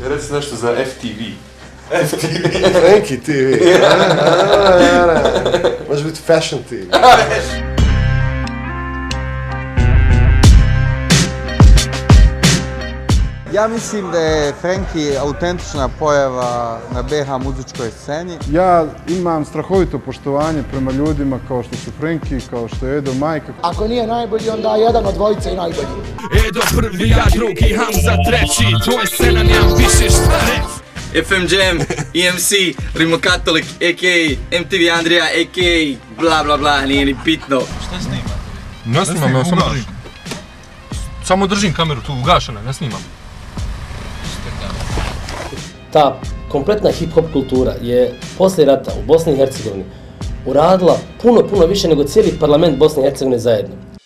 Reci nešto za FTV. Frankie TV. Može biti Fashion TV. Ja mislim da je Frankie autentična pojava na BH muzičkoj sceni. Ja imam strahovito poštovanje prema ljudima kao što su Frankie, kao što je Edo Majka. Ako nije najbolji, onda je jedan od dvojice i najbolji. Edo prvi, ja drugi, Hamza treći, to je scena, nemam više šta reći. FM Jam, EMC, Rimo Katolik, a.k.a. MTV Andrija, a.k.a. bla bla bla, nije ni bitno. Šta snimate? Ne snimam, ja samo držim. Samo držim kameru tu ugašena, ne snimam. Ta kompletna hip-hop kultura je poslije rata u Bosni i Hercegovini uradila puno više nego cijeli parlament Bosne i Hercegovine zajedno.